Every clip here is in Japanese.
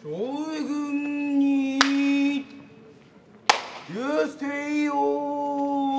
将軍に流星を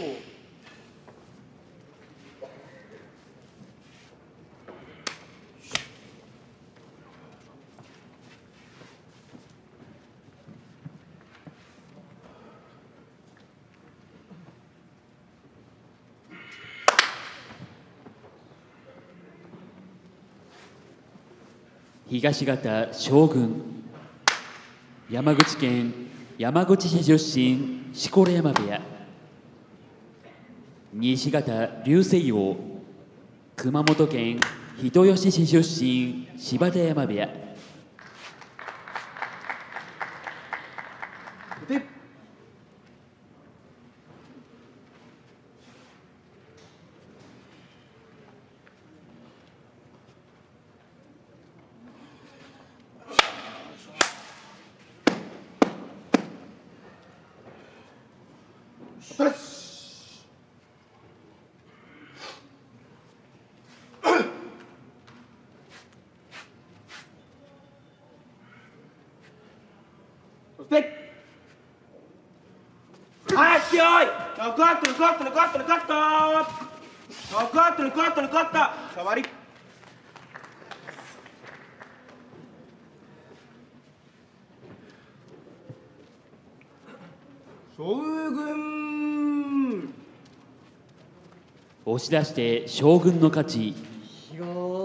東方将軍、山口県山口市出身錣山部屋。西方流星王、熊本県人吉市出身芝田山部屋。 そしてはい、強いノックアウト、ノックアウト、ノックアウト、ノックアウト、ノックアウト、ノックアウト、ノックアウト、触り将軍押し出して将軍の勝ち。 よ